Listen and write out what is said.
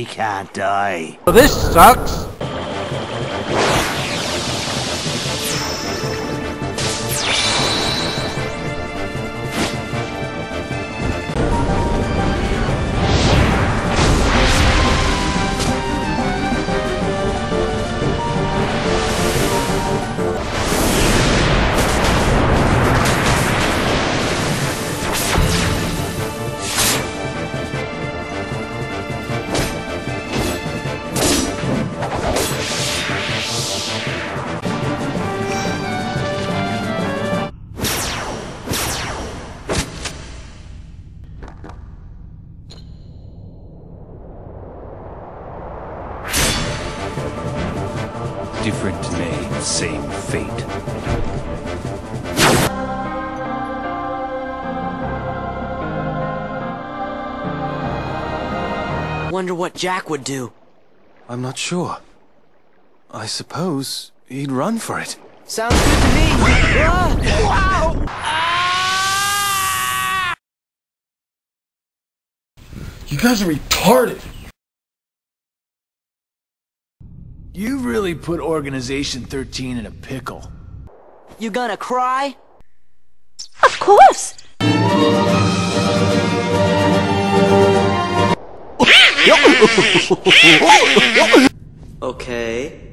We can't die. This sucks. Different name, same fate. Wonder what Jack would do. I'm not sure. I suppose he'd run for it. Sounds good to me. Wow! You guys are retarded. You really put Organization 13 in a pickle. You gonna cry? Of course! Okay.